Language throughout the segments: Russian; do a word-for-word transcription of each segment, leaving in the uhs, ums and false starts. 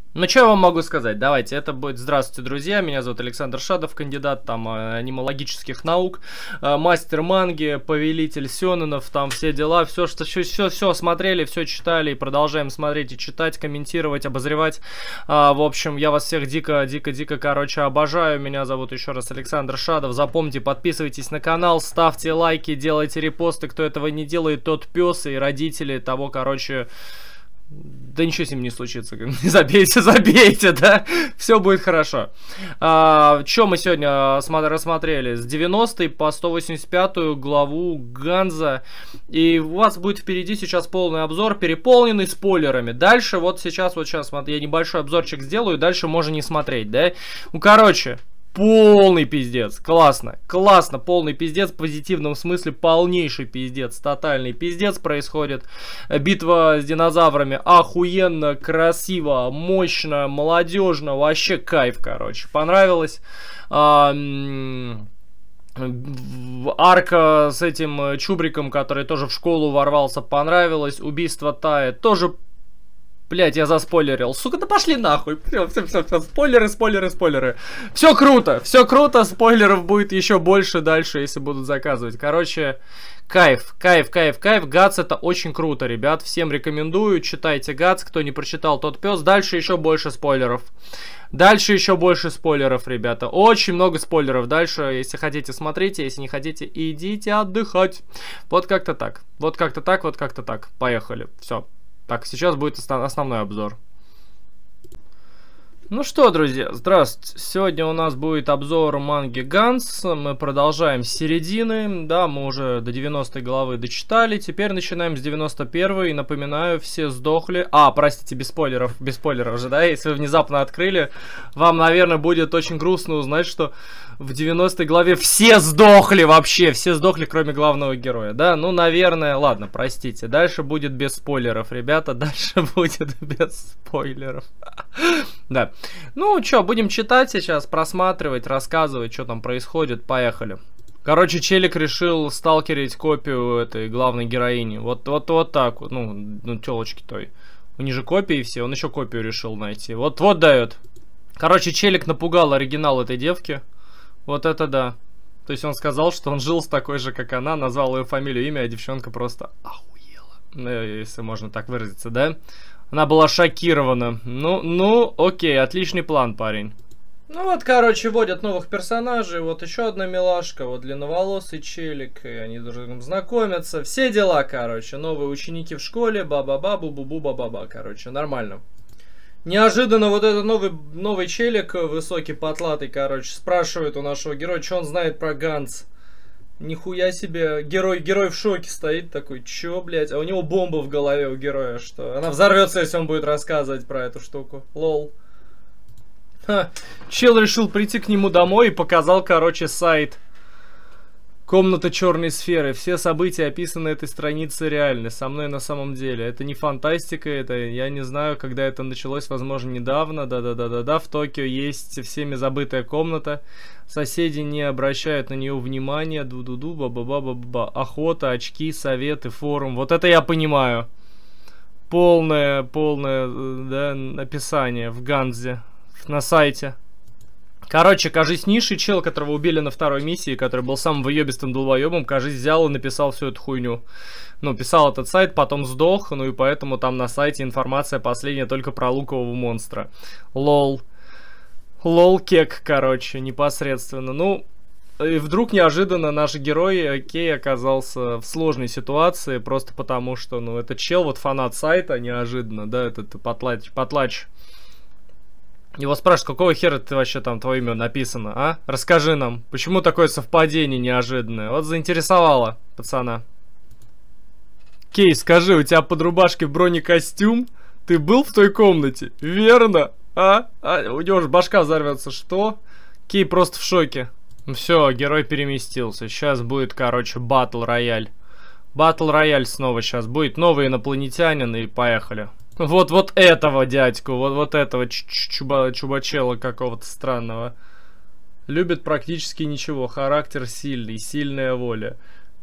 Ну, что я вам могу сказать? Давайте, это будет... Здравствуйте, друзья, меня зовут Александр Шадов, кандидат там анимологических наук, мастер манги, повелитель сёнэнов, там все дела, все, что все, все, все смотрели, все читали и продолжаем смотреть и читать, комментировать, обозревать. А, в общем, я вас всех дико, дико, дико, короче, обожаю. Меня зовут еще раз Александр Шадов. Запомните, подписывайтесь на канал, ставьте лайки, делайте репосты. Кто этого не делает, тот пес, и родители того, короче... Да ничего с ним не случится. Забейте, забейте, да? Все будет хорошо. А, что мы сегодня рассмотрели? С девяностой по сто восемьдесят пятую главу Ганза. И у вас будет впереди сейчас полный обзор, переполненный спойлерами. Дальше, вот сейчас, вот сейчас, я небольшой обзорчик сделаю, дальше можно не смотреть, да? Ну, короче... Полный пиздец, классно, классно, полный пиздец, в позитивном смысле полнейший пиздец, тотальный пиздец происходит. Битва с динозаврами охуенно, красиво, мощно, молодежно, вообще кайф, короче, понравилось. А, арка с этим Чубриком, который тоже в школу ворвался, понравилось. Убийство Тая тоже... Блять, я заспойлерил. Сука, да пошли нахуй. Все, все, все, все. Спойлеры, спойлеры, спойлеры. Все круто, все круто. Спойлеров будет еще больше дальше, если будут заказывать. Короче, кайф, кайф, кайф, кайф. Гац это очень круто, ребят. Всем рекомендую. Читайте Гац. Кто не прочитал, тот пес. Дальше еще больше спойлеров. Дальше еще больше спойлеров, ребята. Очень много спойлеров. Дальше, если хотите, смотрите. Если не хотите, идите отдыхать. Вот как-то так. Вот как-то так, вот как-то так. Поехали. Все. Так, сейчас будет основной обзор. Ну что, друзья, здравствуйте. Сегодня у нас будет обзор манги Ганс. Мы продолжаем с середины. Да, мы уже до девяностой главы дочитали. Теперь начинаем с девяносто первой. И напоминаю, все сдохли. А, простите, без спойлеров. Без спойлеров же, да? Если вы внезапно открыли, вам, наверное, будет очень грустно узнать, что в девяностой главе все сдохли вообще. Все сдохли, кроме главного героя. Да, ну, наверное, ладно, простите. Дальше будет без спойлеров, ребята. Дальше будет без спойлеров. Да. Ну, что, будем читать сейчас, просматривать, рассказывать, что там происходит. Поехали. Короче, челик решил сталкерить копию этой главной героини. Вот, вот, вот так вот. Ну, ну телочки той. У них же копии все, он еще копию решил найти. Вот, вот дает. Короче, челик напугал оригинал этой девки. Вот это да. То есть он сказал, что он жил с такой же, как она, назвал ее фамилию, имя, а девчонка просто охуела. Ну, если можно так выразиться, да? Она была шокирована. Ну, ну, окей, отличный план, парень. Ну вот, короче, вводят новых персонажей. Вот еще одна милашка, вот длинноволосый челик. И они друг с другом знакомятся. Все дела, короче. Новые ученики в школе. Ба-ба-ба, бу-бу-бу, ба-ба-ба. Короче, нормально. Неожиданно вот этот новый, новый челик, высокий, потлатый, короче, спрашивает у нашего героя, что он знает про Ганс. Нихуя себе, герой, герой в шоке стоит такой, чё, блядь, а у него бомба в голове у героя, что? Она взорвется, если он будет рассказывать про эту штуку. Лол. Ха. Чел решил прийти к нему домой и показал, короче, сайт. Комната черной сферы. Все события, описаны на этой странице, реальны. Со мной на самом деле. Это не фантастика, это, я не знаю, когда это началось, возможно, недавно. Да-да-да-да-да. В Токио есть всеми забытая комната. Соседи не обращают на нее внимания. Ду-ду-ду, ба-ба-ба-ба-ба. Охота, очки, советы, форум. Вот это я понимаю. Полное, полное, да, описание в Ганзе. На сайте. Короче, кажись, низший чел, которого убили на второй миссии, который был самым выебистым долбоебом, кажись, взял и написал всю эту хуйню. Ну, писал этот сайт, потом сдох, ну и поэтому там на сайте информация последняя только про лукового монстра. Лол. Лол кек, короче, непосредственно. Ну, и вдруг неожиданно наш герой Кей оказался в сложной ситуации, просто потому что, ну, этот чел, вот фанат сайта, неожиданно, да, этот потлач, потлач. Его спрашивают, какого хера ты вообще там, твое имя написано, а? Расскажи нам, почему такое совпадение неожиданное? Вот заинтересовало пацана. Кей, скажи, у тебя под рубашкой бронекостюм? Ты был в той комнате? Верно? А? а? У него же башка взорвется, что? Кей просто в шоке. Все, герой переместился. Сейчас будет, короче, батл рояль. Батл рояль снова сейчас будет. Новый инопланетянин и поехали. Вот, вот этого дядьку, вот, вот этого чуба, чубачела какого-то странного. Любит практически ничего, характер сильный, сильная воля.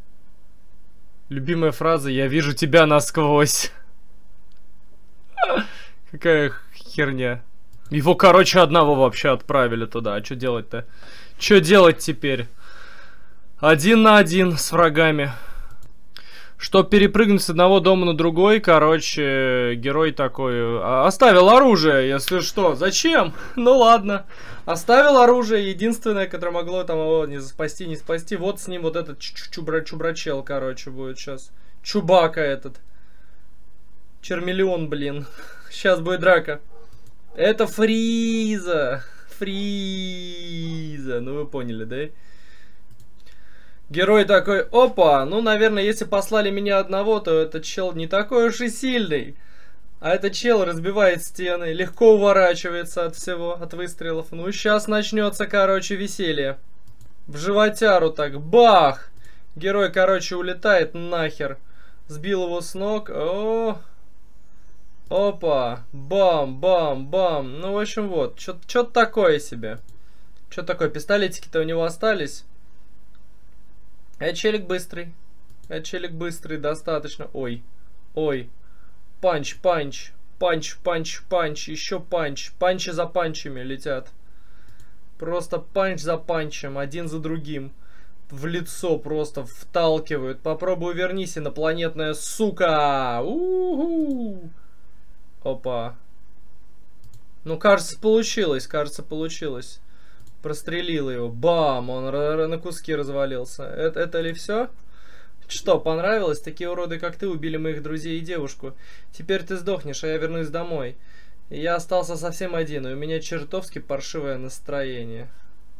Любимая фраза «Я вижу тебя насквозь». Какая херня. Его, короче, одного вообще отправили туда. А что делать-то? Что делать теперь? Один на один с врагами. Чтоб перепрыгнуть с одного дома на другой, короче, герой такой... Оставил оружие, если что. Зачем? Ну ладно. Оставил оружие. Единственное, которое могло там его не спасти, не спасти. Вот с ним вот этот чубра чубрачел, короче, будет сейчас. Чубака этот. Чермелеон, блин. Сейчас будет драка. Это Фриза. Фриза. Ну вы поняли, да? Герой такой, опа, ну, наверное, если послали меня одного, то этот чел не такой уж и сильный. А этот чел разбивает стены, легко уворачивается от всего, от выстрелов. Ну, сейчас начнется, короче, веселье. В животяру так, бах! Герой, короче, улетает нахер. Сбил его с ног. О, опа, бам, бам, бам. Ну, в общем, вот, что-то такое себе. Что такое, пистолетики-то у него остались? Это челик быстрый. Это челик быстрый, достаточно. Ой. Ой. Панч, панч. Панч, панч, панч. Еще панч. Панчи за панчами летят. Просто панч за панчем. Один за другим. В лицо просто вталкивают. Попробуй вернись, инопланетная сука. У-ху. Опа. Ну, кажется, получилось. Кажется, получилось. Прострелил его. Бам! Он на куски развалился. Это, это ли все? Что, понравилось? Такие уроды, как ты, убили моих друзей и девушку. Теперь ты сдохнешь, а я вернусь домой. И я остался совсем один, и у меня чертовски паршивое настроение.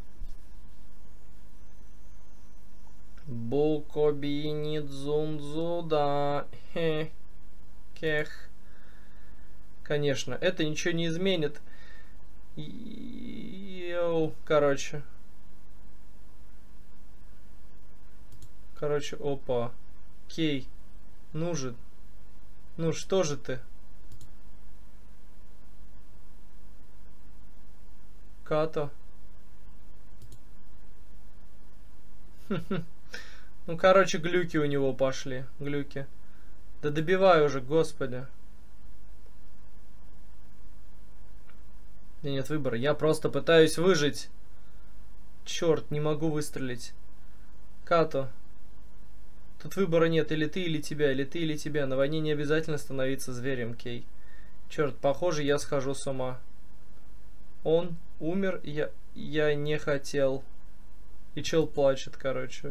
Булкобини дзунзу, да. Хе. Кех. Конечно, это ничего не изменит. Йоу, короче. Короче, опа. Кей. Ну же. Ну что же ты? Като. Ну, короче, глюки у него пошли. Глюки. Да добивай уже, господи. У меня нет выбора. Я просто пытаюсь выжить. Черт, не могу выстрелить. Като. Тут выбора нет. Или ты, или тебя. Или ты, или тебя. На войне не обязательно становиться зверем, Кей. Черт, похоже, я схожу с ума. Он умер. Я, я не хотел. И чел плачет, короче.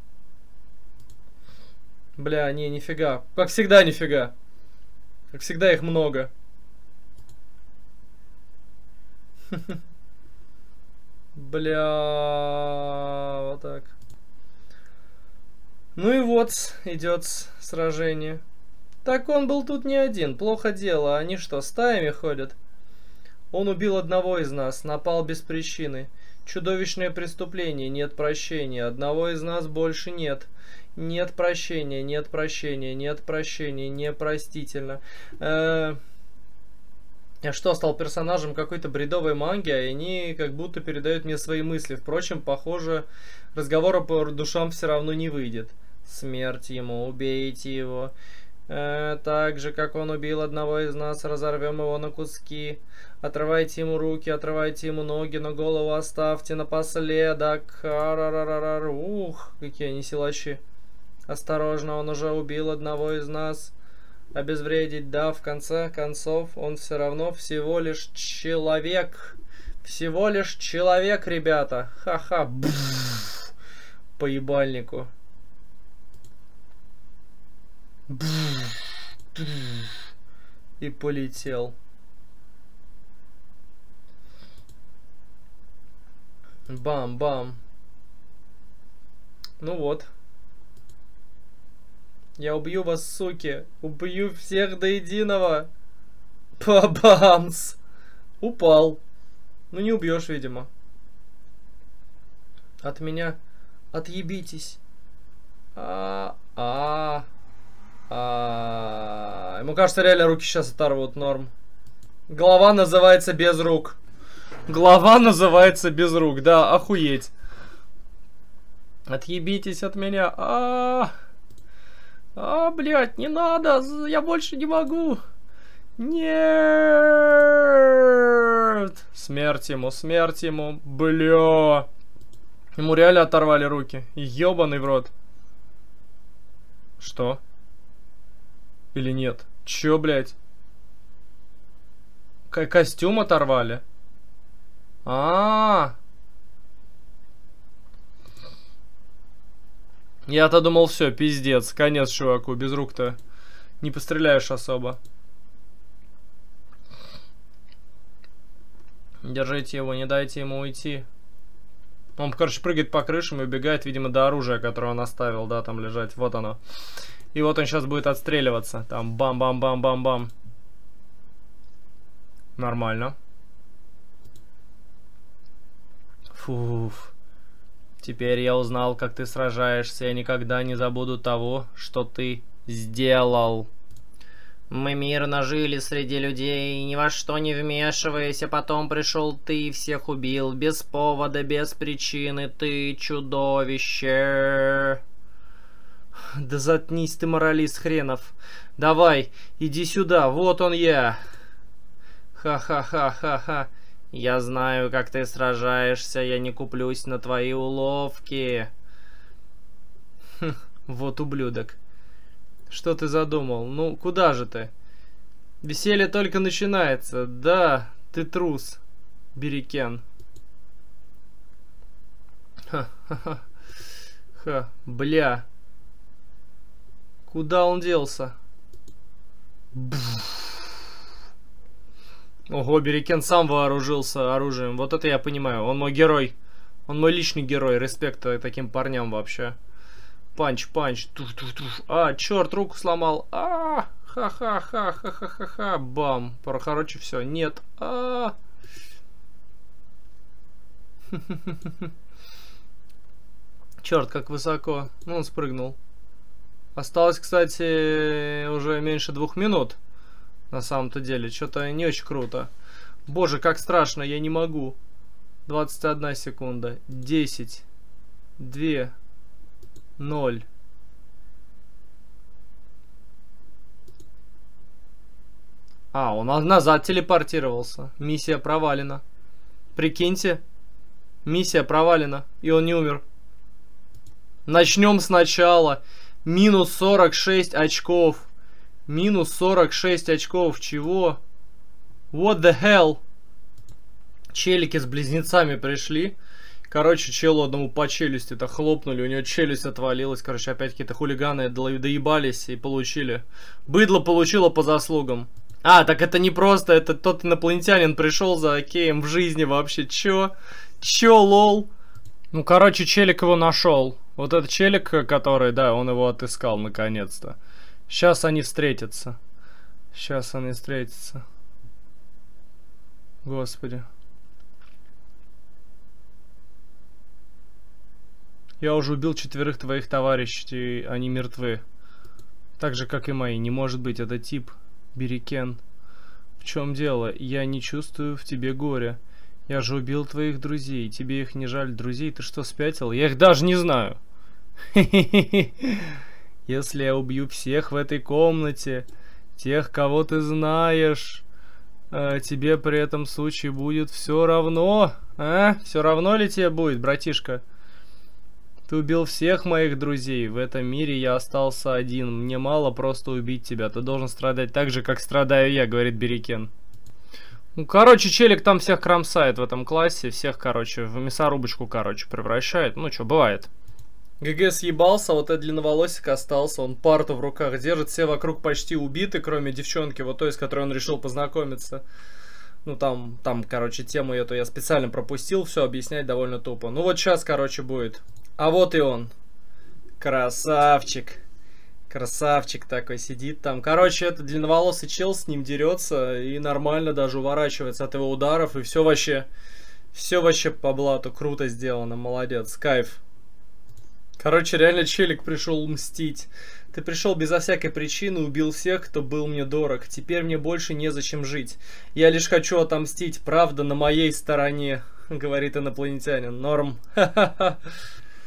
Бля, не, нифига. Как всегда, нифига. Как всегда, их много. Бля, вот так. Ну и вот, идет сражение. Так он был тут не один, плохо дело. Они что, стаями ходят? Он убил одного из нас, напал без причины. Чудовищное преступление, нет прощения. Одного из нас больше нет. Нет прощения, нет прощения, нет прощения, непростительно. Э-э- Я что, стал персонажем какой-то бредовой манги, и они как будто передают мне свои мысли. Впрочем, похоже, разговора по душам все равно не выйдет. Смерть ему, убейте его. Э, так же, как он убил одного из нас, разорвем его на куски. Отрывайте ему руки, отрывайте ему ноги, но голову оставьте напоследок. Ар-ар-ар-ар. Ух, какие они силачи. Осторожно, он уже убил одного из нас. Обезвредить, да, в конце концов, он все равно всего лишь человек. Всего лишь человек, ребята. Ха-ха. По ебальнику. И полетел. Бам-бам. Ну вот. Я убью вас, суки. Убью всех до единого. Па-бамс. Упал. Ну не убьешь, видимо. От меня отъебитесь. А, а, а. Ему кажется, реально руки сейчас оторвут, норм. Голова называется без рук. Глава называется без рук, да, охуеть. Отъебитесь от меня. А, а, блядь, не надо, я больше не могу. Нет, Смерть ему, смерть ему. Бля. Ему реально оторвали руки. Ёбаный в рот. Что? Или нет? Чё, блядь? К костюм оторвали? А-а-а. Я-то думал, все, пиздец. Конец чуваку. Без рук-то не постреляешь особо. Держите его, не дайте ему уйти. Он, короче, прыгает по крышам и убегает, видимо, до оружия, которое он оставил, да, там лежать. Вот оно. И вот он сейчас будет отстреливаться. Там бам-бам-бам-бам-бам. Нормально. Фуф. Теперь я узнал, как ты сражаешься. Я никогда не забуду того, что ты сделал. Мы мирно жили среди людей, ни во что не вмешиваясь, а потом пришел ты и всех убил. Без повода, без причины. Ты чудовище. Да заткнись ты, моралист хренов. Давай, иди сюда, вот он я. Ха-ха-ха-ха-ха. Я знаю, как ты сражаешься, я не куплюсь на твои уловки. Хм, вот ублюдок. Что ты задумал? Ну, куда же ты? Веселье только начинается. Да, ты трус, Бирикен. Ха-ха-ха. Ха, бля. Куда он делся? Ого, Бирикен сам вооружился оружием. Вот это я понимаю. Он мой герой. Он мой личный герой. Респект таким парням вообще. Панч, панч. Туш, туш, туш. А, черт, руку сломал. А, ха-ха-ха-ха-ха-ха-ха. Бам. Короче, все. Нет. А. Черт, как высоко. Ну, он спрыгнул. Осталось, кстати, уже меньше двух минут. На самом-то деле. Что-то не очень круто. Боже, как страшно. Я не могу. двадцать одна секунда. десять. два. ноль. А, он назад телепортировался. Миссия провалена. Прикиньте. Миссия провалена. И он не умер. Начнем сначала. Минус сорок шесть очков. Минус сорок шесть очков. Чего? What the hell? Челики с близнецами пришли. Короче, челу одному по челюсти-то хлопнули, у него челюсть отвалилась. Короче, опять какие-то хулиганы доебались и получили. Быдло получило по заслугам. А, так это не просто, это тот инопланетянин пришел за океем в жизни вообще. Чё? Чё, лол? Ну, короче, челик его нашел. Вот этот челик, который, да, он его отыскал наконец-то. Сейчас они встретятся. Сейчас они встретятся. Господи. Я уже убил четверых твоих товарищей, они мертвы. Так же, как и мои. Не может быть, это тип Бирикен. В чем дело? Я не чувствую в тебе горя. Я же убил твоих друзей. Тебе их не жаль? Друзей? Ты что, спятил? Я их даже не знаю. Если я убью всех в этой комнате, тех, кого ты знаешь, тебе при этом случае будет все равно. А? Все равно ли тебе будет, братишка? Ты убил всех моих друзей. В этом мире я остался один. Мне мало просто убить тебя. Ты должен страдать так же, как страдаю я, говорит Бирикен. Ну, короче, челик там всех кромсает в этом классе. Всех, короче, в мясорубочку, короче, превращает. Ну, что, бывает. ГГ съебался, вот этот длинноволосик остался. Он парту в руках держит. Все вокруг почти убиты, кроме девчонки, вот той, с которой он решил познакомиться. Ну, там, там, короче, тему эту я специально пропустил. Все объяснять довольно тупо. Ну, вот сейчас, короче, будет. А вот и он. Красавчик. Красавчик такой сидит там. Короче, этот длинноволосый чел с ним дерется и нормально даже уворачивается от его ударов. И все вообще, все вообще по блату. Круто сделано, молодец, кайф. Короче, реально челик пришел мстить. Ты пришел безо всякой причины, убил всех, кто был мне дорог. Теперь мне больше незачем жить. Я лишь хочу отомстить. Правда на моей стороне, говорит инопланетянин. Норм. Ха-ха-ха.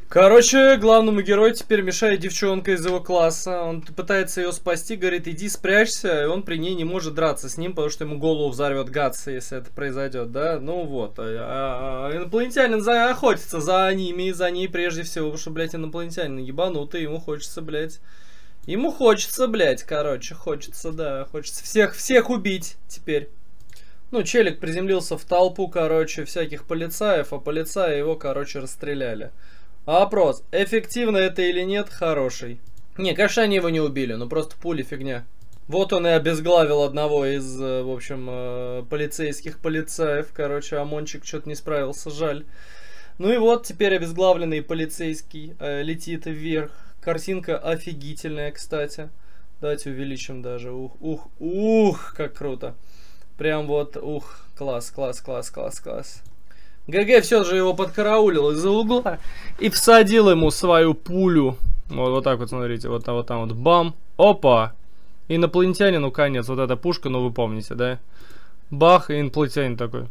Короче, главному герою теперь мешает девчонка из его класса. Он пытается ее спасти, говорит, иди спрячься, и он при ней не может драться с ним, потому что ему голову взорвет гадство, если это произойдет, да? Ну вот. А, а, инопланетянин за, охотится за ними и за ней прежде всего, потому что, блядь, инопланетянин ебанутый, ему хочется, блядь. Ему хочется, блядь, короче, хочется, да, хочется всех, всех убить теперь. Ну, челик приземлился в толпу, короче, всяких полицаев, а полицаи его, короче, расстреляли. Вопрос, эффективно это или нет, хороший. Не, конечно, они его не убили, но просто пули фигня. Вот он и обезглавил одного из, в общем, полицейских полицаев. Короче, ОМОНчик что-то не справился, жаль. Ну и вот, теперь обезглавленный полицейский э, летит вверх. Картинка офигительная, кстати. Давайте увеличим даже. Ух, ух, ух, как круто. Прям вот, ух, класс, класс, класс, класс, класс. ГГ все же его подкараулил из-за угла и всадил ему свою пулю. Вот, вот так вот, смотрите, вот, вот там вот, бам, опа. Инопланетянину конец, вот эта пушка, ну вы помните, да? Бах, и инопланетянин такой.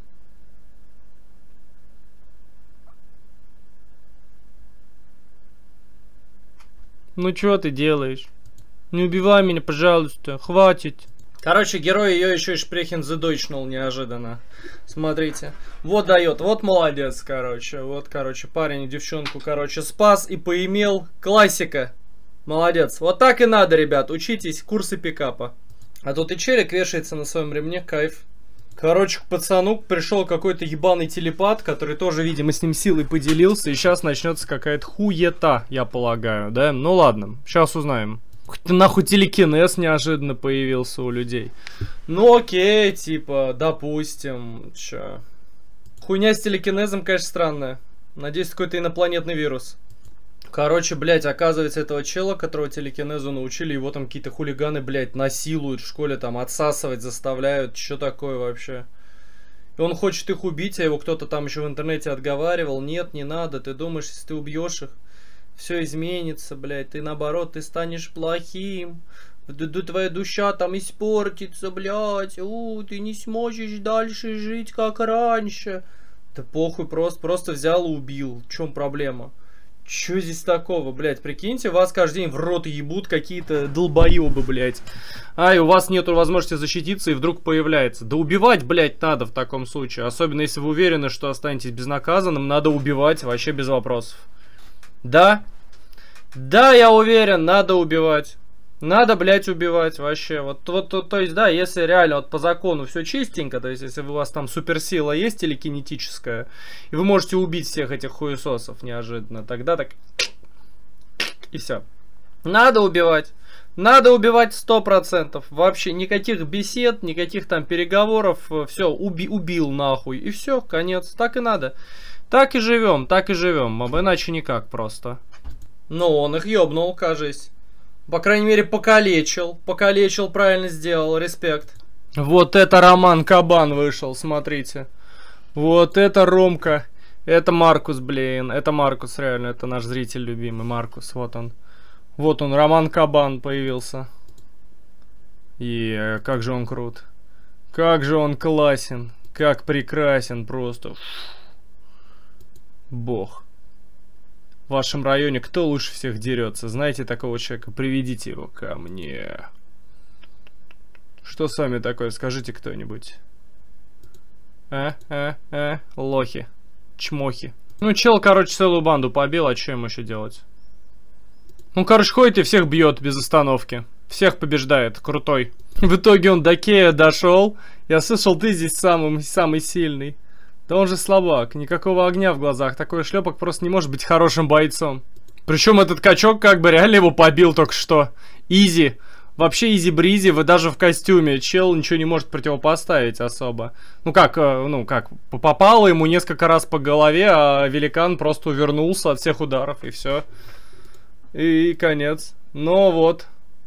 Ну что ты делаешь? Не убивай меня, пожалуйста, хватит. Короче, герой ее еще и шпрехен задойчнул неожиданно. Смотрите. Вот дает, вот молодец, короче. Вот, короче, парень девчонку, короче, спас и поимел. Классика. Молодец. Вот так и надо, ребят. Учитесь, курсы пикапа. А тут и челик вешается на своем ремне, кайф. Короче, к пацану пришел какой-то ебаный телепат, который тоже, видимо, с ним силой поделился. И сейчас начнется какая-то хуета, я полагаю, да? Ну ладно, сейчас узнаем. Ты нахуй телекинез неожиданно появился у людей. Ну окей, типа, допустим. Чё. Хуйня с телекинезом, конечно, странная. Надеюсь, какой-то инопланетный вирус. Короче, блядь, оказывается, этого чела, которого телекинезу научили, его там какие-то хулиганы, блядь, насилуют в школе, там, отсасывать заставляют. Что такое вообще? И он хочет их убить, а его кто-то там еще в интернете отговаривал. Нет, не надо, ты думаешь, если ты убьешь их, все изменится, блядь, ты наоборот, ты станешь плохим, твоя душа там испортится, блядь, у, ты не сможешь дальше жить, как раньше. Да похуй, просто, просто взял и убил, в чем проблема? Че здесь такого, блядь, прикиньте, вас каждый день в рот ебут какие-то долбоебы, блядь. А, и у вас нету возможности защититься, и вдруг появляется. Да убивать, блядь, надо в таком случае, особенно если вы уверены, что останетесь безнаказанным, надо убивать вообще без вопросов. Да, да, я уверен, надо убивать. Надо, блядь, убивать вообще. Вот, вот, то, то есть, да, если реально вот по закону все чистенько, то есть, если у вас там суперсила есть или кинетическая, и вы можете убить всех этих хуесосов неожиданно, тогда так и все. Надо убивать. Надо убивать сто процентов. Вообще никаких бесед, никаких там переговоров. Все, уби убил нахуй. И все, конец. Так и надо. Так и живем, так и живем, об иначе никак просто. Ну, он их ёбнул, кажись. По крайней мере, покалечил. Покалечил, правильно сделал, респект. Вот это Роман Кабан вышел, смотрите. Вот это Ромка. Это Маркус, блин. Это Маркус, реально, это наш зритель любимый, Маркус, вот он. Вот он, Роман Кабан появился. И как же он крут. Как же он классен. Как прекрасен просто. Бог. В вашем районе кто лучше всех дерется? Знаете такого человека? Приведите его ко мне. Что с вами такое? Скажите кто-нибудь. А, а, а, лохи. Чмохи. Ну, чел, короче, целую банду побил, а что ему еще делать? Ну, короче, ходит и всех бьет без остановки. Всех побеждает, крутой. В итоге он до Кея дошел. Я слышал, ты здесь самый, самый сильный. Да он же слабак, никакого огня в глазах. Такой шлепок просто не может быть хорошим бойцом. Причем этот качок как бы реально его побил только что. Изи. Вообще изи-бризи, вы даже в костюме. Чел ничего не может противопоставить особо. Ну как, ну как, попало ему несколько раз по голове, а великан просто увернулся от всех ударов, и все. И конец. Ну вот.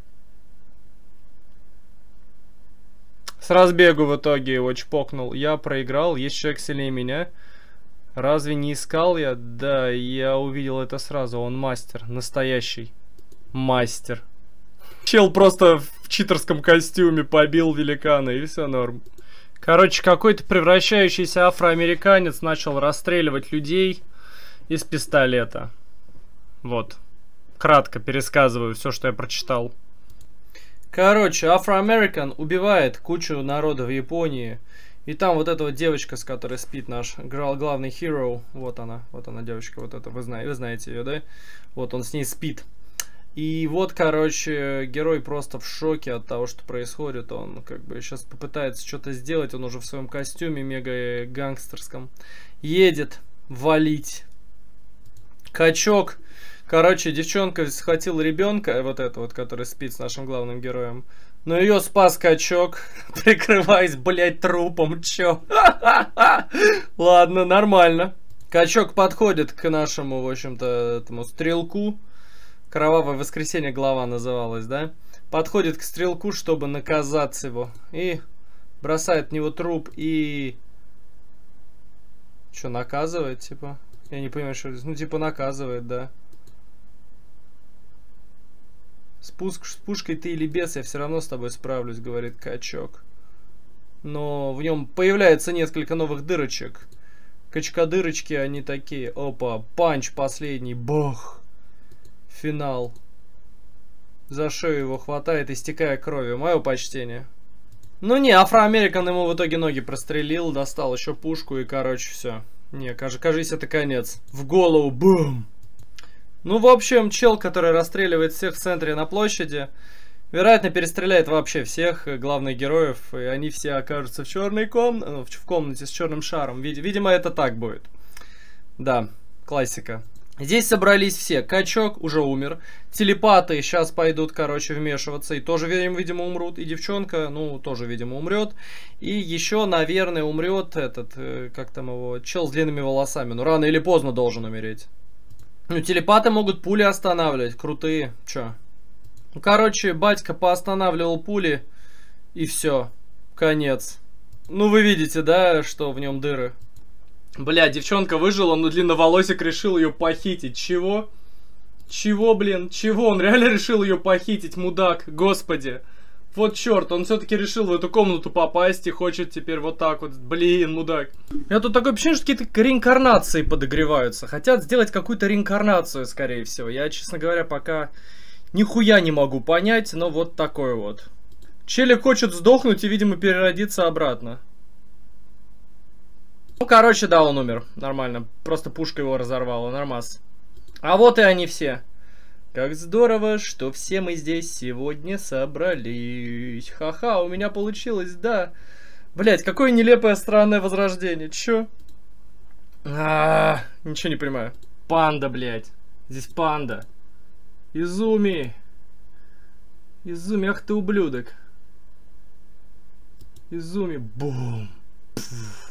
С разбегу в итоге его чпокнул. Я проиграл, есть человек сильнее меня. Разве не искал я? Да, я увидел это сразу. Он мастер, настоящий мастер. Чел просто в читерском костюме побил великана, и все норм. Короче, какой-то превращающийся афроамериканец начал расстреливать людей. из пистолета. Вот. Кратко пересказываю все, что я прочитал. Короче, Afro-American убивает кучу народа в Японии. И там вот эта вот девочка, с которой спит наш главный hero. Вот она, вот она девочка, вот эта, вы знаете, вы знаете ее, да? Вот он с ней спит. И вот, короче, герой просто в шоке от того, что происходит. Он как бы сейчас попытается что-то сделать. Он уже в своем костюме мега гангстерском едет валить. Качок. Короче, девчонка схватила ребенка, вот это вот, который спит с нашим главным героем. Но ее спас качок, прикрываясь, блядь, трупом. Чё? Ладно, нормально. Качок подходит к нашему, в общем-то, этому стрелку. Кровавое воскресенье глава называлась, да? Подходит к стрелку, чтобы наказать его. И бросает в него труп и... Что, наказывает, типа? Я не понимаю, что... Ну, типа, наказывает, да. Спуск, с пушкой ты или без, я все равно с тобой справлюсь, говорит качок. Но в нем появляется несколько новых дырочек. Качка-дырочки, они такие. Опа, панч последний, бах. Финал. За шею его хватает, истекая кровью. Мое почтение. Ну не, Афро-Американ ему в итоге ноги прострелил, достал еще пушку и, короче, все. Не, кажись, это конец. В голову, бум. Ну, в общем, чел, который расстреливает всех в центре на площади, вероятно, перестреляет вообще всех главных героев, и они все окажутся в черной комнате, в комнате с черным шаром. Видимо, это так будет. Да, классика. Здесь собрались все. Качок уже умер. Телепаты сейчас пойдут, короче, вмешиваться и тоже, видимо, умрут. И девчонка, ну, тоже, видимо, умрет. И еще, наверное, умрет этот, как там его, чел с длинными волосами. Ну, рано или поздно должен умереть. Ну, телепаты могут пули останавливать. Крутые. Чё? Ну, короче, батька поостанавливал пули. И все. Конец. Ну, вы видите, да, что в нем дыры. Бля, девчонка выжила, но длинноволосик решил ее похитить. Чего? Чего, блин? Чего? Он реально решил ее похитить, мудак. Господи. Вот черт, он все-таки решил в эту комнату попасть и хочет теперь вот так вот. Блин, мудак. У меня тут такое ощущение, что какие-то реинкарнации подогреваются. Хотят сделать какую-то реинкарнацию, скорее всего. Я, честно говоря, пока нихуя не могу понять, но вот такое вот. Челик хочет сдохнуть и, видимо, переродиться обратно. Ну, короче, да, он умер. Нормально. Просто пушка его разорвала. Нормас. А вот и они все. Как здорово, что все мы здесь сегодня собрались. Ха-ха, у меня получилось, да. Блять, какое нелепое странное возрождение. Чё? А-а-а, ничего не понимаю. Панда, блять. Здесь панда. Изуми. Изуми, ах ты ублюдок. Изуми. Бум. Пфф.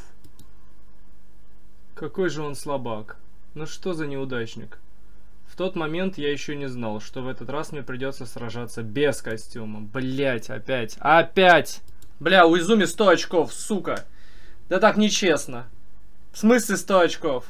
Какой же он слабак. Ну что за неудачник. В тот момент я еще не знал, что в этот раз мне придется сражаться без костюма. Блять, опять. Опять! Бля, у Изуми сто очков, сука. Да так нечестно. В смысле сто очков?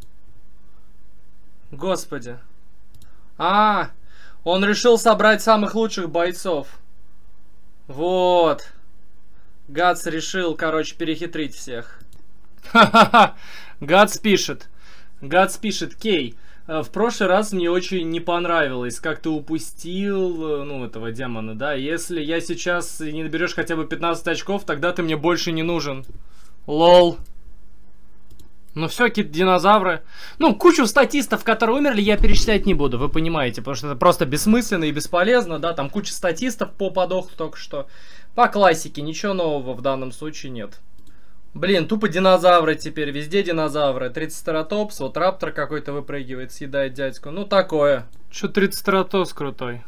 Господи. А, он решил собрать самых лучших бойцов. Вот. Гац решил, короче, перехитрить всех. Ха-ха-ха. Гац пишет. Гац пишет, Кей. В прошлый раз мне очень не понравилось, как ты упустил, ну, этого демона, да. Если я сейчас не наберешь хотя бы пятнадцать очков, тогда ты мне больше не нужен. Лол. Ну все, какие-то динозавры. Ну, кучу статистов, которые умерли, я перечислять не буду, вы понимаете, потому что это просто бессмысленно и бесполезно, да. Там куча статистов по подохло только что. По классике, ничего нового в данном случае нет. Блин, тупо динозавры теперь, везде динозавры. Трицератопс, вот раптор какой-то выпрыгивает, съедает дядьку. Ну, такое. Чё трицератопс крутой?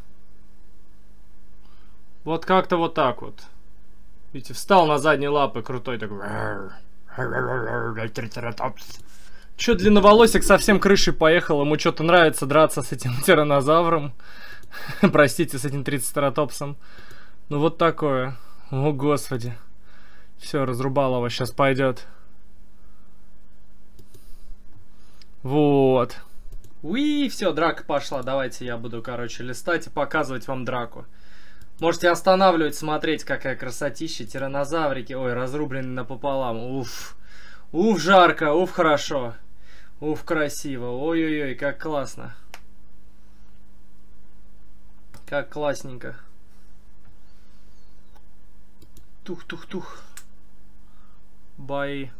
Вот как-то вот так вот. Видите, встал на задние лапы, крутой такой. Трицератопс. Чё длинноволосик совсем крышей поехал, ему что-то нравится драться с этим тиранозавром. Простите, с этим трицератопсом. Ну, вот такое. О, господи. Все, разрубалово сейчас пойдет. Вот. Уи, все, драка пошла. Давайте я буду, короче, листать и показывать вам драку. Можете останавливать, смотреть, какая красотища. Тиранозаврики. Ой, разрубленные напополам. Уф. Уф, жарко. Уф, хорошо. Уф, красиво. Ой-ой-ой, как классно. Как классненько. Тух-тух-тух. Бои.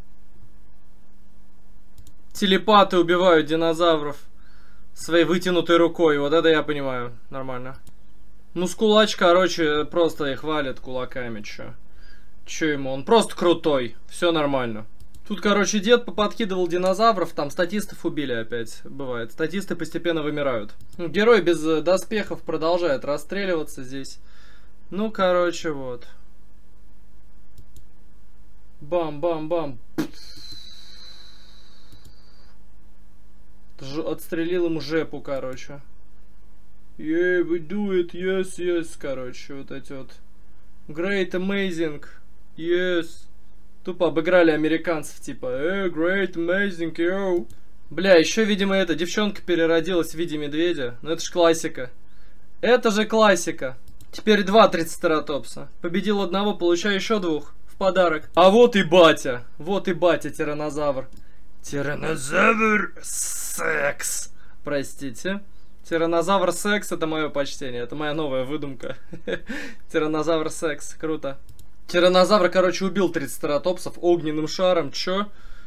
Телепаты убивают динозавров своей вытянутой рукой. Вот это я понимаю. Нормально. Ну, скулач, короче, просто их валит кулаками. Чё? Чё ему? Он просто крутой. Все нормально. Тут, короче, дед поподкидывал динозавров. Там статистов убили опять. Бывает. Статисты постепенно вымирают. Герой без доспехов продолжает расстреливаться здесь. Ну, короче, вот. Бам-бам-бам. Отстрелил ему жепу, короче. Yeah, we do it, yes, yes, короче, вот эти вот. Great, amazing, yes. Тупо обыграли американцев, типа, э, hey, great, amazing, yo. Бля, еще, видимо, эта девчонка переродилась в виде медведя. Ну это ж классика. Это же классика. Теперь два трицератопса. Победил одного, получаю еще двух в подарок. А вот и батя. Вот и батя, тираннозавр. Тираннозавр секс. Простите. Тираннозавр секс — это мое почтение. Это моя новая выдумка. Тираннозавр секс. Круто. Тираннозавр, короче, убил трицератопсов огненным шаром. Чё?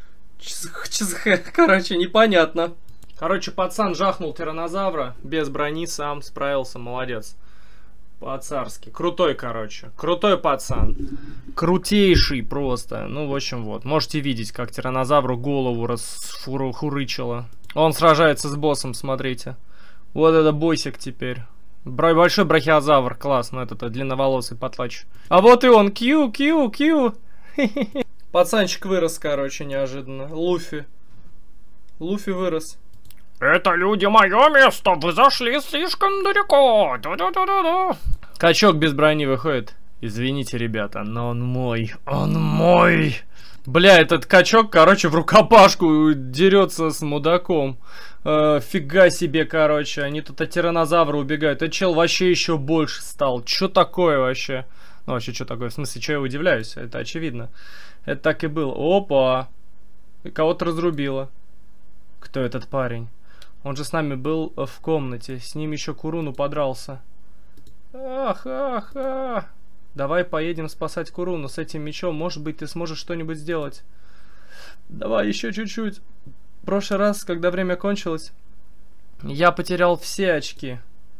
Короче, непонятно. Короче, пацан жахнул тираннозавра. Без брони сам справился. Молодец. По-царски. Крутой, короче. Крутой пацан. Крутейший просто. Ну, в общем, вот. Можете видеть, как тираннозавру голову расхурычило. Он сражается с боссом, смотрите. Вот это бойсик теперь. Бро большой брахиозавр. Классно, этот длинноволосый потлач. А вот и он. Кью, кью, кью. Пацанчик вырос, короче, неожиданно. Луфи. Луфи вырос. Это, люди, мое место. Вы зашли слишком далеко. Да-да-да-да-да. Качок без брони выходит. Извините, ребята, но он мой. Он мой. Бля, этот качок, короче, в рукопашку дерется с мудаком. Э, фига себе, короче. Они тут от тираннозавра убегают. Этот чел вообще еще больше стал. Чё такое вообще? Ну, вообще, что такое? В смысле, что я удивляюсь? Это очевидно. Это так и было. Опа! И кого-то разрубило. Кто этот парень? Он же с нами был в комнате. С ним еще Куруну подрался. Ах, ах, ах. Давай поедем спасать Куруну с этим мечом. Может быть, ты сможешь что-нибудь сделать. Давай еще чуть-чуть. В прошлый раз, когда время кончилось, я потерял все очки.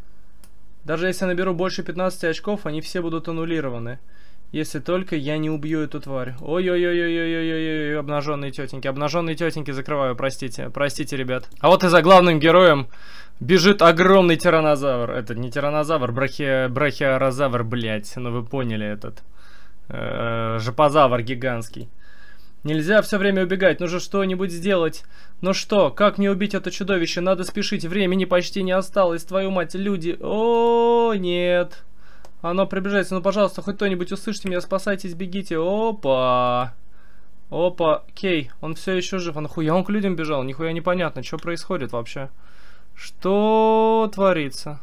Даже если я наберу больше пятнадцати очков, они все будут аннулированы. Если только я не убью эту тварь. Ой-ой-ой-ой-ой-ой-ой, обнаженные тетеньки. Обнаженные тетеньки закрываю, простите. Простите, ребят. А вот и за главным героем бежит огромный тираннозавр. Это не тираннозавр, брахи... брахиорозавр, блядь. Ну вы поняли этот. Э-э, жопозавр гигантский. Нельзя все время убегать, нужно что-нибудь сделать. Ну что, как мне убить это чудовище? Надо спешить, времени почти не осталось. Твою мать, люди. О, нет. Оно приближается. Ну, пожалуйста, хоть кто-нибудь услышьте меня, спасайтесь, бегите. Опа. Опа. Кей, он все еще жив. А нахуя он к людям бежал? Нихуя непонятно, что происходит вообще. Что творится?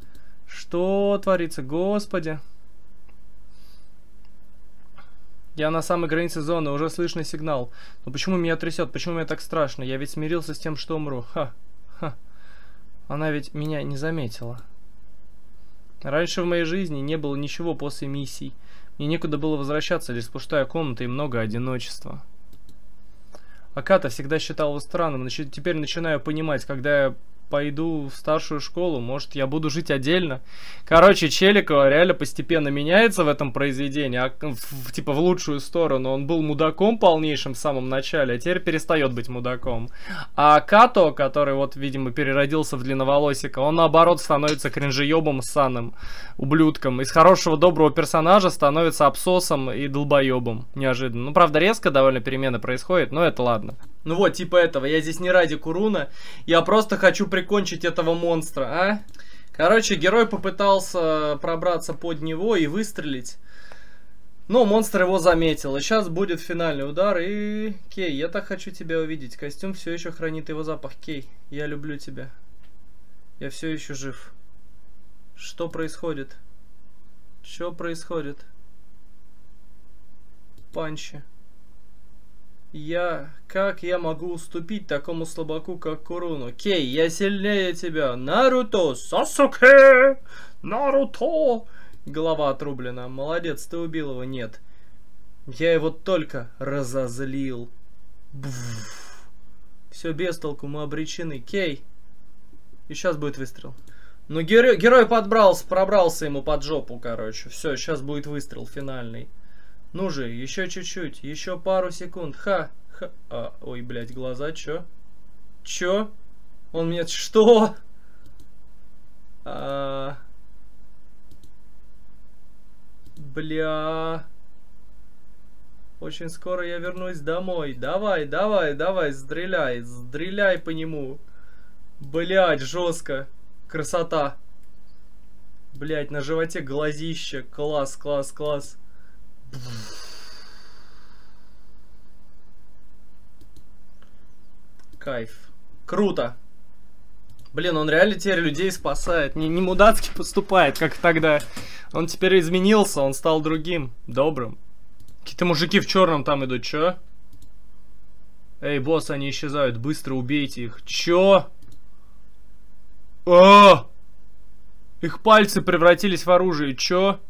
Что творится? Господи. Я на самой границе зоны, уже слышный сигнал. Но почему меня трясет? Почему мне так страшно? Я ведь смирился с тем, что умру. Ха. Ха. Она ведь меня не заметила. Раньше в моей жизни не было ничего после миссий. Мне некуда было возвращаться, лишь пустая комната и много одиночества. Аката всегда считал его странным, но теперь начинаю понимать, когда я пойду в старшую школу, может, я буду жить отдельно. Короче, Челикова реально постепенно меняется в этом произведении, а, в, типа в лучшую сторону. Он был мудаком полнейшим в самом начале, а теперь перестает быть мудаком. А Като, который вот, видимо, переродился в длинноволосика, он наоборот становится кринжеебом ссаным ублюдком. Из хорошего доброго персонажа становится абсосом и долбоебом. Неожиданно. Ну, правда, резко довольно перемены происходят, но это ладно. Ну вот, типа этого. Я здесь не ради Куруна. Я просто хочу прикончить этого монстра, а? Короче, герой попытался пробраться под него и выстрелить. Но монстр его заметил. И сейчас будет финальный удар. И... Кей, я так хочу тебя увидеть. Костюм все еще хранит его запах. Кей, я люблю тебя. Я все еще жив. Что происходит? Что происходит? Панчи. Я... Как я могу уступить такому слабаку, как Куруну? Кей, я сильнее тебя. Наруто, Сасуке, Наруто. Голова отрублена. Молодец, ты убил его. Нет. Я его только разозлил. Бфф. Все без толку, мы обречены. Кей. И сейчас будет выстрел. Ну, герой, герой подбрался, пробрался ему под жопу, короче. Все, сейчас будет выстрел финальный. Ну же, еще чуть-чуть, еще пару секунд. Ха, ха. А, ой, блядь, глаза, чё? Чё? Он мне... Что? А... Бля... Очень скоро я вернусь домой. Давай, давай, давай, стреляй, стреляй по нему. Блядь, жестко. Красота. Блядь, на животе глазище. Класс, класс, класс. Кайф. Круто. Блин, он реально теперь людей спасает. Не, не мудацки поступает, как тогда. Он теперь изменился, он стал другим, добрым. Какие-то мужики в черном там идут, чё? Эй, босс, они исчезают, быстро убейте их. Чё? А! Их пальцы превратились в оружие, чё?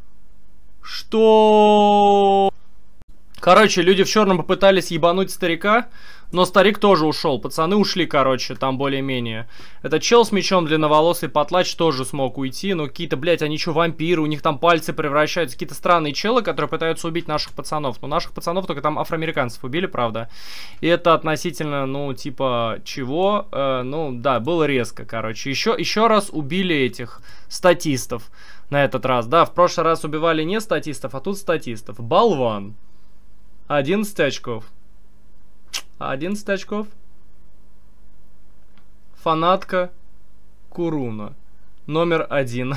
Что? Короче, люди в черном попытались ебануть старика, но старик тоже ушел. Пацаны ушли, короче, там более-менее. Этот чел с мечом длинноволосый потлач тоже смог уйти. Но какие-то, блядь, они что, вампиры? У них там пальцы превращаются. Какие-то странные челы, которые пытаются убить наших пацанов. Но наших пацанов только там афроамериканцев убили, правда. И это относительно, ну, типа, чего? Э, ну, да, было резко, короче. Еще, еще раз убили этих статистов на этот раз. Да, в прошлый раз убивали не статистов, а тут статистов. Болван. одиннадцать очков. одиннадцать очков. Фанатка Куруна. Номер один.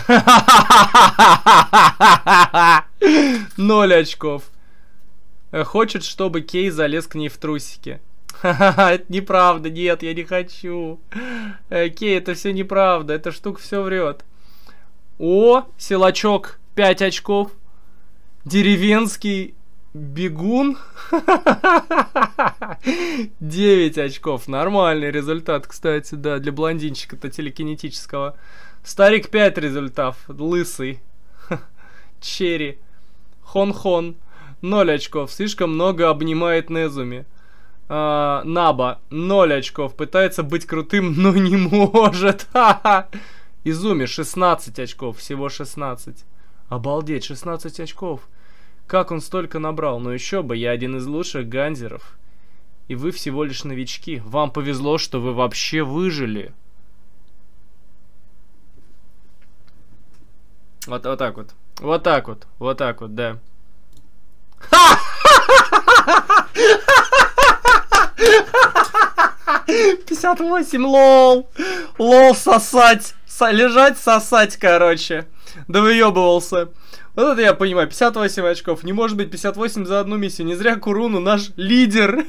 Ноль очков. Хочет, чтобы Кей залез к ней в трусики. Это неправда, нет, я не хочу. Кей, это все неправда, эта штука все врет. О, силачок, пять очков. Деревенский бегун. девять очков. Нормальный результат, кстати, да, для блондинчика-то телекинетического. Старик пять результатов. Лысый. Черри. Хон-хон. ноль очков. Слишком много обнимает Незуми. А, Наба. ноль очков. Пытается быть крутым, но не может. Изуми. шестнадцать очков. Всего шестнадцать. Обалдеть, шестнадцать очков. Как он столько набрал? Ну еще бы, я один из лучших ганзеров. И вы всего лишь новички. Вам повезло, что вы вообще выжили. Вот, вот так вот. Вот так вот. Вот так вот, да. пятьдесят восемь, лол. Лол, сосать. Со лежать, сосать, короче. Да выебывался. Вот это я понимаю, пятьдесят восемь очков. Не может быть пятьдесят восемь за одну миссию. Не зря Куруну наш лидер.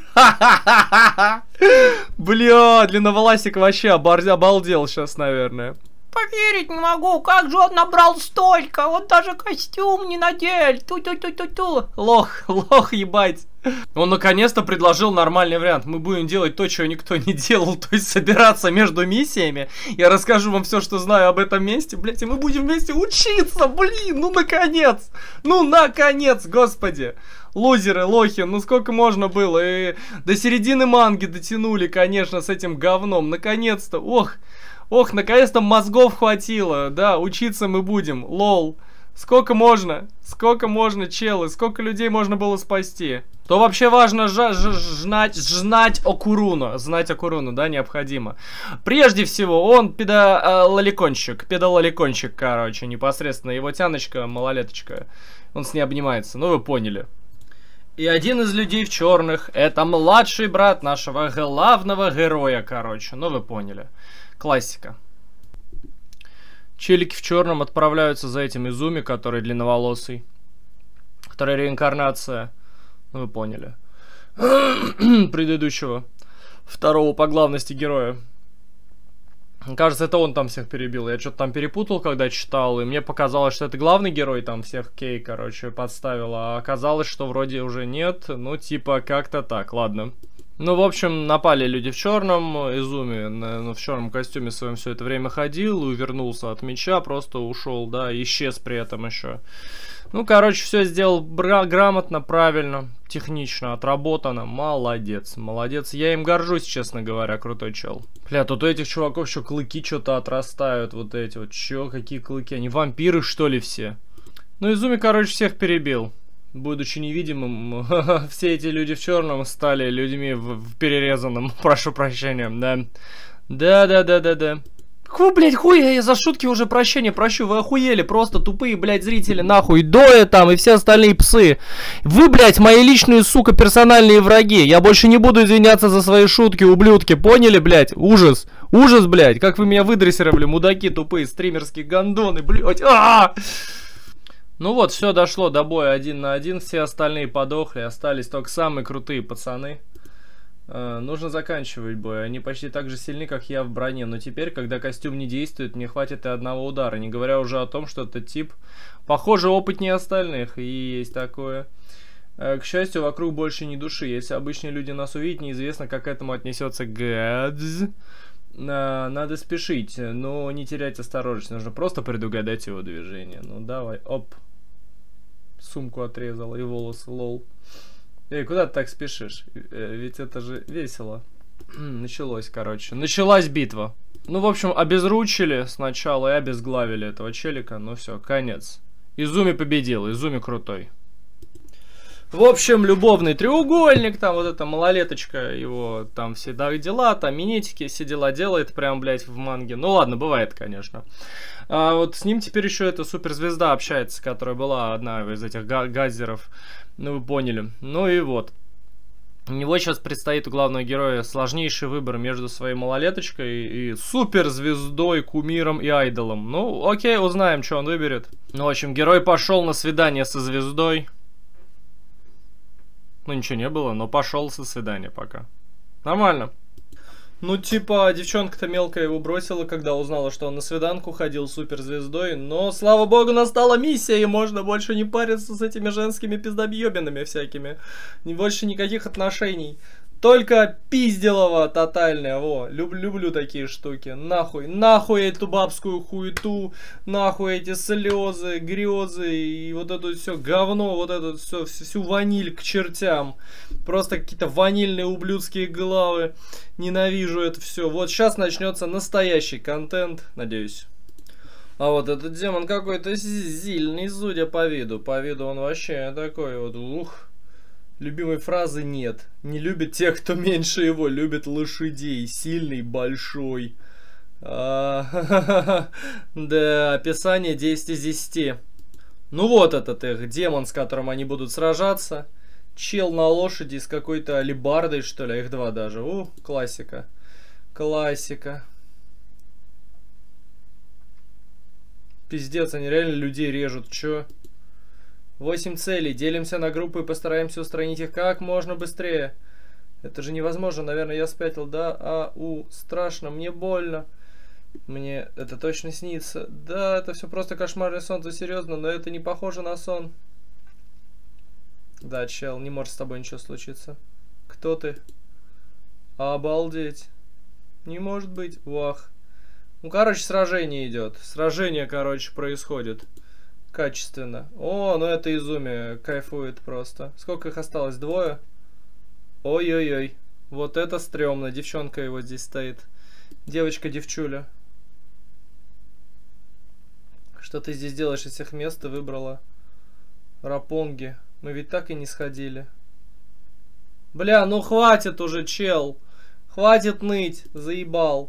Бля, длинноволосик вообще обалдел сейчас, наверное. Поверить не могу, как же он набрал столько? Он даже костюм не надел. Ту-ту-ту-ту-ту. Лох, лох, ебать. Он наконец-то предложил нормальный вариант. Мы будем делать то, чего никто не делал, то есть собираться между миссиями. Я расскажу вам все, что знаю об этом месте, блять, и мы будем вместе учиться, блин, ну наконец, ну наконец, господи. Лузеры, лохи, ну сколько можно было, и до середины манги дотянули, конечно, с этим говном, наконец-то, ох, ох, наконец-то мозгов хватило, да, учиться мы будем, лол. Сколько можно? Сколько можно, челы? Сколько людей можно было спасти? То вообще важно знать, знать о Куруну. Знать о Куруну, да, необходимо. Прежде всего, он педололикончик. Педололикончик, короче, непосредственно. Его тяночка, малолеточка. Он с ней обнимается, ну вы поняли. И один из людей в черных, это младший брат нашего главного героя, короче. Ну вы поняли. Классика. Челики в черном отправляются за этим Изуми, который длинноволосый. Который реинкарнация. Ну, вы поняли. Предыдущего. Второго по главности героя. Кажется, это он там всех перебил. Я что-то там перепутал, когда читал, и мне показалось, что это главный герой там всех Кей, короче, подставил, а оказалось, что вроде уже нет. Ну, типа, как-то так, ладно. Ну, в общем, напали люди в черном. Изуми ну, в черном костюме своем все это время ходил, увернулся от меча, просто ушел, да, исчез при этом еще. Ну, короче, все сделал грамотно, правильно, технично, отработано. Молодец, молодец. Я им горжусь, честно говоря, крутой чел. Бля, тут у этих чуваков еще клыки что-то отрастают, вот эти вот. Че, какие клыки? Они вампиры, что ли, все? Ну, Изуми, короче, всех перебил. Будучи невидимым, все эти люди в черном стали людьми в, в перерезанном, прошу прощения, да. Да-да-да-да-да. Ху, блядь, хуй, я за шутки уже прощения прощу, вы охуели, просто тупые, блядь, зрители, нахуй, Доя там и все остальные псы. Вы, блядь, мои личные, сука, персональные враги, я больше не буду извиняться за свои шутки, ублюдки, поняли, блядь, ужас, ужас, блядь, как вы меня выдрессировали, мудаки тупые, стримерские гандоны, блядь, а-а-а! Ну вот, все дошло до боя один на один, все остальные подохли, остались только самые крутые пацаны. Э, нужно заканчивать бой, они почти так же сильны, как я в броне, но теперь, когда костюм не действует, мне хватит и одного удара, не говоря уже о том, что этот тип, похоже, опытнее остальных, и есть такое. Э, к счастью, вокруг больше ни души, если обычные люди нас увидят, неизвестно, как к этому отнесется Гадз. Надо спешить, но не терять осторожность. Нужно просто предугадать его движение. Ну давай, оп. Сумку отрезал и волосы, лол. Эй, куда ты так спешишь? Ведь это же весело. Началось, короче. Началась битва. Ну, в общем, обезручили сначала и обезглавили этого челика. Ну все, конец. Изуми победил, Изуми крутой. В общем, любовный треугольник, там вот эта малолеточка, его там все дела, там минетики, все дела делает, прям, блядь, в манге. Ну ладно, бывает, конечно. А вот с ним теперь еще эта суперзвезда общается, которая была одна из этих газеров, ну вы поняли. Ну и вот. У него сейчас предстоит у главного героя сложнейший выбор между своей малолеточкой и суперзвездой, кумиром и айдолом. Ну, окей, узнаем, что он выберет. Ну, в общем, герой пошел на свидание со звездой. Ну, ничего не было, но пошел со свидания пока. Нормально. Ну, типа, девчонка-то мелкая его бросила, когда узнала, что он на свиданку ходил суперзвездой. Но, слава богу, настала миссия, и можно больше не париться с этими женскими пиздобъебинами всякими. Не больше никаких отношений. Только пизделово тотальное, во, люб, люблю такие штуки, нахуй, нахуй эту бабскую хуету, нахуй эти слезы, грезы и вот это все говно, вот это все, всю ваниль к чертям, просто какие-то ванильные ублюдские головы, ненавижу это все. Вот сейчас начнется настоящий контент, надеюсь. А вот этот демон какой-то сильный, судя по виду, по виду он вообще такой вот, ух. Любимой фразы нет. Не любит тех, кто меньше его. Любит лошадей. Сильный, большой. Да, описание десять из десяти. Ну вот этот их демон, с которым они будут сражаться. Чел на лошади с какой-то алебардой, что ли. Их два даже. У, классика. Классика. Пиздец, они реально людей режут. Чё? Восемь целей. Делимся на группы и постараемся устранить их как можно быстрее. Это же невозможно. Наверное, я спятил. Да, а, у, страшно. Мне больно. Мне это точно снится. Да, это все просто кошмарный сон. Ты серьезно? Но это не похоже на сон. Да, чел, не может с тобой ничего случиться. Кто ты? Обалдеть. Не может быть. Вах. Ну, короче, сражение идет. Сражение, короче, происходит. Качественно. О, ну это Изуми кайфует просто. Сколько их осталось? Двое? Ой-ой-ой. Вот это стрёмно. Девчонка его здесь стоит. Девочка-девчуля. Что ты здесь делаешь? Из всех мест ты выбрала Рапонги. Мы ведь так и не сходили. Бля, ну хватит уже, чел. Хватит ныть. Заебал.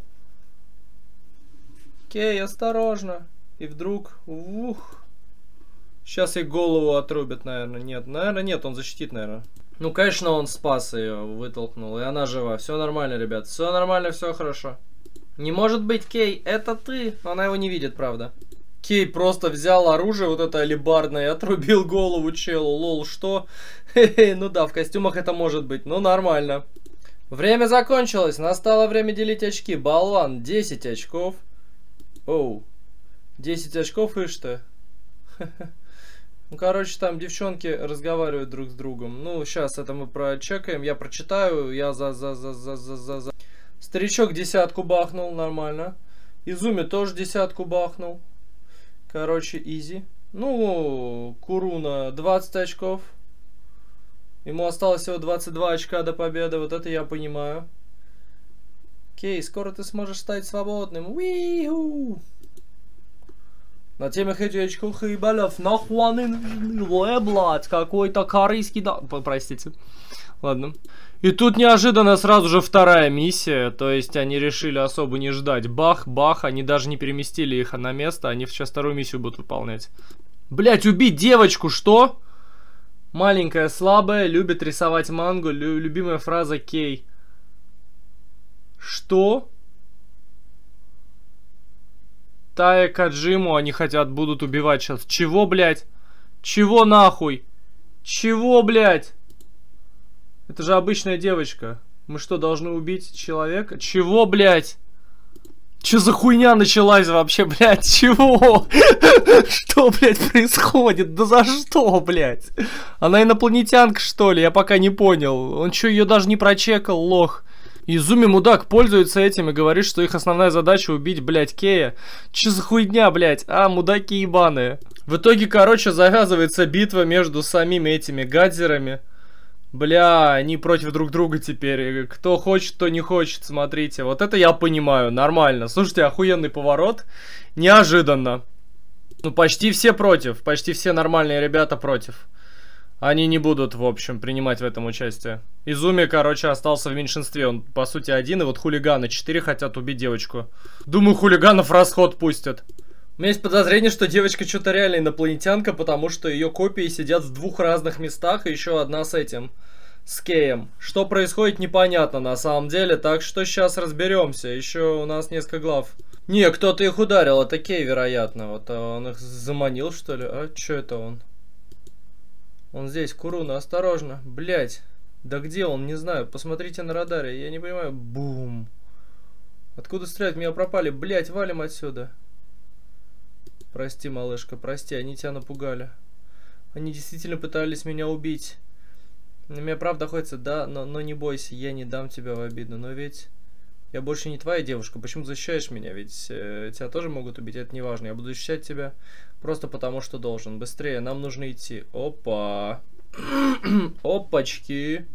Окей, осторожно. И вдруг... Ух. Сейчас ей голову отрубят, наверное. Нет, наверное, нет, он защитит, наверное. Ну, конечно, он спас ее, вытолкнул, и она жива. Все нормально, ребят. Все нормально, все хорошо. Не может быть, Кей, это ты. Но она его не видит, правда. Кей просто взял оружие, вот это алебардное, и отрубил голову челу. Лол, что? Хе-хе, ну да, в костюмах это может быть. Ну, нормально. Время закончилось. Настало время делить очки. Болван, десять очков. Оу. десять очков и что? Ну, короче, там девчонки разговаривают друг с другом. Ну, сейчас это мы прочекаем. Я прочитаю. Я за за за за за за за. Старичок десятку бахнул, нормально. Изуми тоже десятку бахнул. Короче, изи. Ну, Куруна двадцать очков. Ему осталось всего двадцать два очка до победы. Вот это я понимаю. Окей, скоро ты сможешь стать свободным. Уи-ху! На темах этих очков и балев нахуй не нужны, блядь, какой-то корейский да... Простите. Ладно. И тут неожиданно сразу же вторая миссия, то есть они решили особо не ждать. Бах, бах, они даже не переместили их на место, они сейчас вторую миссию будут выполнять. Блять, убить девочку, что? Маленькая, слабая, любит рисовать мангу, лю любимая фраза Кей. Что? Тая Каджиму они хотят, будут убивать сейчас. Чего, блять? Чего нахуй? Чего, блять? Это же обычная девочка. Мы что, должны убить человека? Чего, блядь? Че за хуйня началась вообще, блядь? Чего? Что, блядь, происходит? Да за что, блядь? Она инопланетянка, что ли? Я пока не понял. Он что, ее даже не прочекал, лох? Изуми мудак пользуется этим и говорит, что их основная задача убить, блядь, Кея. Че за хуйня, блядь? А, мудаки ебаные. В итоге, короче, завязывается битва между самими этими гадзерами. Бля, они против друг друга теперь. Кто хочет, кто не хочет, смотрите. Вот это я понимаю, нормально. Слушайте, охуенный поворот. Неожиданно. Ну, почти все против. Почти все нормальные ребята против. Они не будут, в общем, принимать в этом участие. Изуми, короче, остался в меньшинстве. Он, по сути, один. И вот хулиганы четыре хотят убить девочку. Думаю, хулиганов в расход пустят. У меня есть подозрение, что девочка что-то реально инопланетянка, потому что ее копии сидят в двух разных местах, и еще одна с этим, с Кеем. Что происходит, непонятно на самом деле, так что сейчас разберемся. Еще у нас несколько глав. Не, кто-то их ударил, это Кей, вероятно. Вот он их заманил, что ли? А, что это он? Он здесь, Куруна, осторожно. Блять, да где он, не знаю, посмотрите на радаре, я не понимаю. Бум. Откуда стрелять? Меня пропали, блять, валим отсюда. Прости, малышка, прости, они тебя напугали. Они действительно пытались меня убить. На меня правда охотится, да, но, но не бойся, я не дам тебя в обиду. Но ведь я больше не твоя девушка, почему защищаешь меня? Ведь э, тебя тоже могут убить, это не важно. Я буду защищать тебя просто потому, что должен. Быстрее, нам нужно идти. Опа. Опачки.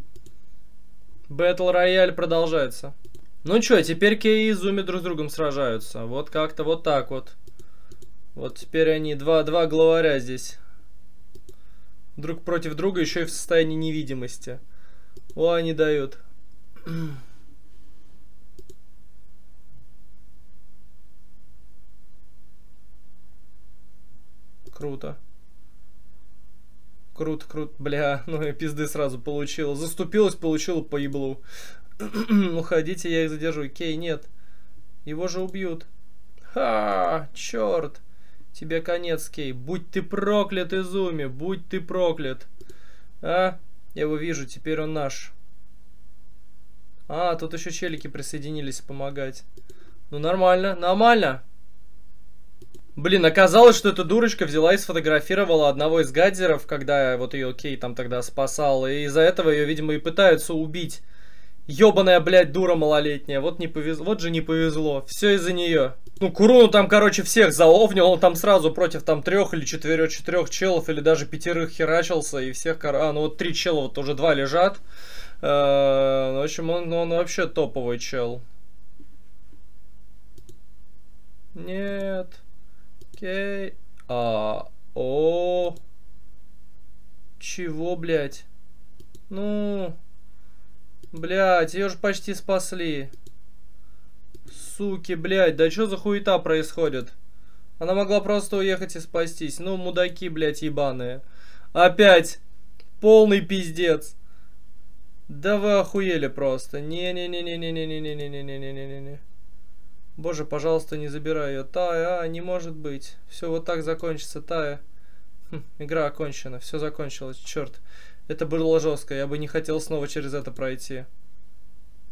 Бэтл рояль продолжается. Ну чё, теперь Кей и Изуми друг с другом сражаются. Вот как-то вот так вот. Вот теперь они, два, два главаря здесь. Друг против друга, еще и в состоянии невидимости. О, они дают. Круто. Круто, круто. Бля, ну и пизды сразу получила. Заступилась, получила по еблу. Уходите, я их задержу. Кей, нет. Его же убьют. Ха, черт. Тебе конец, Кей. Будь ты проклят, Изуми. Будь ты проклят. А? Я его вижу, теперь он наш. А, тут еще челики присоединились помогать. Ну, нормально, нормально. Блин, оказалось, что эта дурочка взяла и сфотографировала одного из гадзеров, когда вот ее Кей там тогда спасал. И из-за этого ее, видимо, и пытаются убить. Ёбаная, блядь, дура малолетняя. Вот не повезло. Вот же не повезло. Все из-за нее. Ну, Куруну там, короче, всех заовнил. Он там сразу против там трех или четырех, четырех челов, или даже пятерых херачился. И всех... А, ну вот три чела, вот уже два лежат. Э-э, в общем, он, он вообще топовый чел. Нет. Окей. А, о. Чего, блядь? Ну... Блядь, ее же почти спасли. Суки, блядь, да что за хуета происходит? Она могла просто уехать и спастись. Ну, мудаки, блядь, ебаные. Опять. Полный пиздец. Да вы охуели просто. Не-не-не-не-не-не-не-не-не-не-не-не-не-не. Боже, пожалуйста, не забирай ее. Тая, а, не может быть. Все вот так закончится, Тая. Хм, игра окончена, все закончилось, черт. Это было жестко, я бы не хотел снова через это пройти.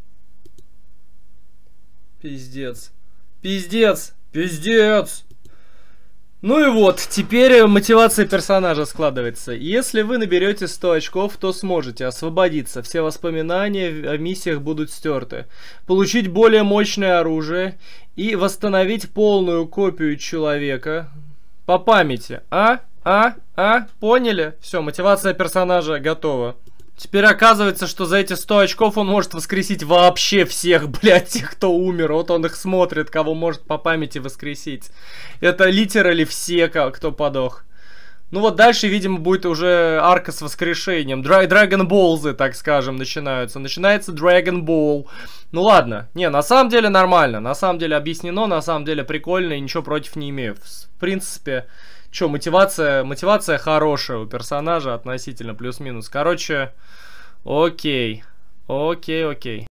Пиздец. Пиздец. Пиздец. Ну и вот, теперь мотивация персонажа складывается. Если вы наберете сто очков, то сможете освободиться. Все воспоминания о миссиях будут стерты. Получить более мощное оружие и восстановить полную копию человека по памяти. А? А? А? Поняли? Все, мотивация персонажа готова. Теперь оказывается, что за эти сто очков он может воскресить вообще всех, блядь, тех, кто умер. Вот он их смотрит, кого может по памяти воскресить. Это литерали все, кто подох. Ну вот дальше, видимо, будет уже арка с воскрешением. Dragon Ball'ы, так скажем, начинаются. Начинается Dragon Ball. Ну ладно. Не, на самом деле нормально. На самом деле объяснено, на самом деле прикольно и ничего против не имею. В принципе... Че, мотивация, мотивация хорошая у персонажа относительно плюс-минус. Короче, окей. Окей, окей.